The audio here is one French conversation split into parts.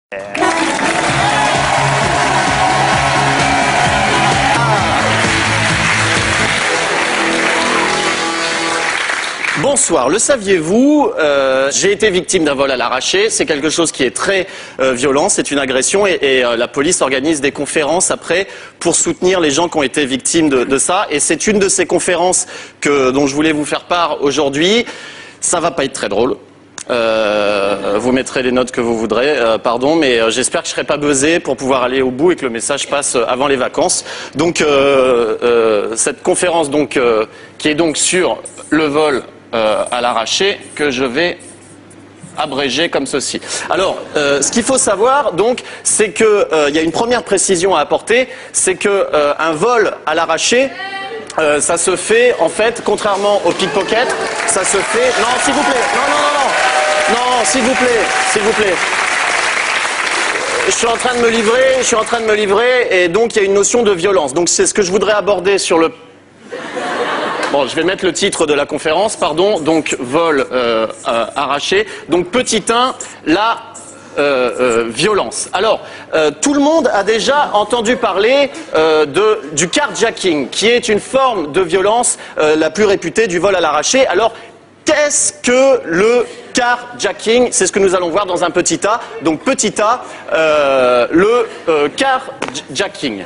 Bonsoir, le saviez-vous, j'ai été victime d'un vol à l'arraché, c'est quelque chose qui est très violent, c'est une agression et la police organise des conférences après pour soutenir les gens qui ont été victimes de ça et c'est une de ces conférences dont je voulais vous faire part aujourd'hui. Ça va pas être très drôle. Vous mettrez les notes que vous voudrez, pardon, mais j'espère que je serai pas buzzé pour pouvoir aller au bout et que le message passe avant les vacances. Donc cette conférence donc qui est donc sur le vol à l'arraché que je vais abréger comme ceci. Alors, ce qu'il faut savoir, donc, c'est que il y a une première précision à apporter, c'est que un vol à l'arraché, ça se fait, en fait, contrairement au pickpocket, ça se fait. Non, s'il vous plaît. Non, s'il vous plaît, s'il vous plaît. Je suis en train de me livrer, et donc il y a une notion de violence. Donc c'est ce que je voudrais aborder sur le. Bon, je vais mettre le titre de la conférence, pardon, donc vol arraché. Donc petit 1, la violence. Alors, tout le monde a déjà entendu parler du carjacking, qui est une forme de violence la plus réputée du vol à l'arraché. Alors, qu'est-ce que le carjacking? C'est ce que nous allons voir dans un petit A. Donc petit A, le carjacking.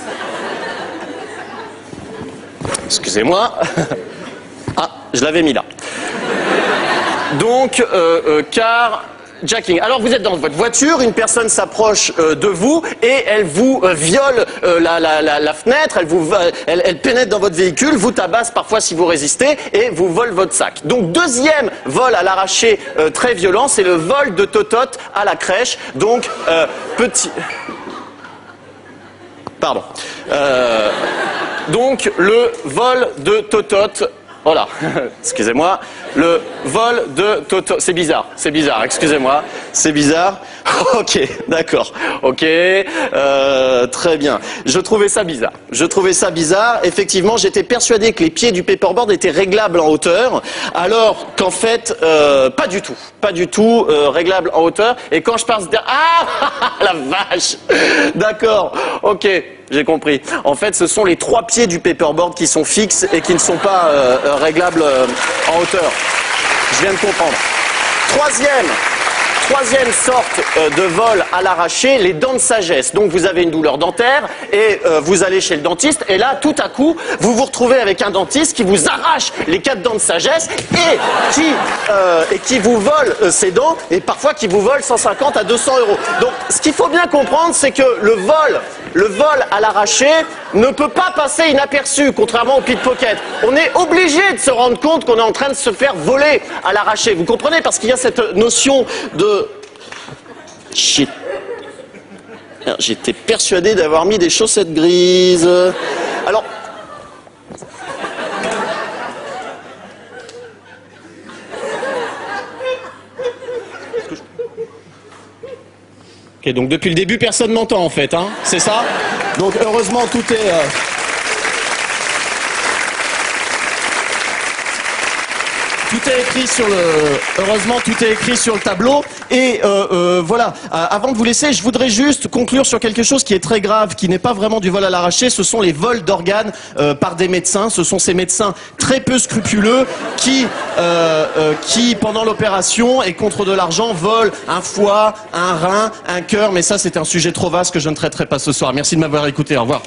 Excusez-moi. Ah, je l'avais mis là. Donc, carjacking. Alors, vous êtes dans votre voiture, une personne s'approche de vous et elle vous viole la fenêtre, elle pénètre dans votre véhicule, vous tabasse parfois si vous résistez et vous vole votre sac. Donc, deuxième vol à l'arraché très violent, c'est le vol de totote à la crèche. Donc, petit... Pardon. Donc, le vol de totote, voilà, excusez-moi, le vol de totote, c'est bizarre, excusez-moi, c'est bizarre, ok, d'accord, ok, très bien, je trouvais ça bizarre, effectivement, j'étais persuadé que les pieds du paperboard étaient réglables en hauteur, alors qu'en fait, pas du tout réglables en hauteur, et quand je passe derrière, ah, la vache, d'accord, ok. J'ai compris. En fait, ce sont les 3 pieds du paperboard qui sont fixes et qui ne sont pas réglables en hauteur. Je viens de comprendre. Troisième sorte de vol à l'arraché, les dents de sagesse. Donc vous avez une douleur dentaire et vous allez chez le dentiste et là, tout à coup, vous vous retrouvez avec un dentiste qui vous arrache les 4 dents de sagesse et qui vous vole ses dents et parfois qui vous vole 150 à 200 €. Donc ce qu'il faut bien comprendre, c'est que le vol à l'arraché ne peut pas passer inaperçu, contrairement au pickpocket. On est obligé de se rendre compte qu'on est en train de se faire voler à l'arraché. Vous comprenez? Parce qu'il y a cette notion de... Shit. J'étais persuadé d'avoir mis des chaussettes grises. Alors... Ok, donc depuis le début, personne m'entend en fait, hein, c'est ça? Donc heureusement, tout est... Heureusement, tout est écrit sur le tableau. Et voilà, avant de vous laisser, je voudrais juste conclure sur quelque chose qui est très grave, qui n'est pas vraiment du vol à l'arraché. Ce sont les vols d'organes par des médecins. Ce sont ces médecins très peu scrupuleux qui pendant l'opération et contre de l'argent, volent un foie, un rein, un cœur. Mais ça, c'est un sujet trop vaste que je ne traiterai pas ce soir. Merci de m'avoir écouté. Au revoir.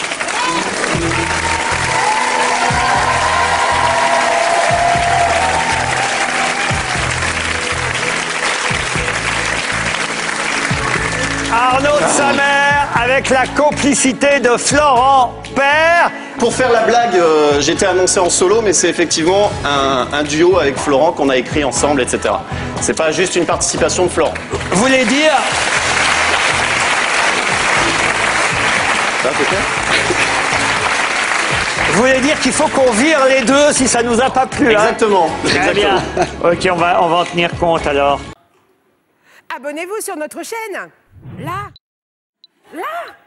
Arnaud de Samer avec la complicité de Florent Père. Pour faire la blague, j'étais annoncé en solo, mais c'est effectivement un duo avec Florent qu'on a écrit ensemble, etc. C'est pas juste une participation de Florent. Vous voulez dire... Ça, c'est clair ? Vous voulez dire qu'il faut qu'on vire les deux si ça nous a pas plu, Exactement. Hein? Très bien. Ok, on va en tenir compte alors. Abonnez-vous sur notre chaîne. Là.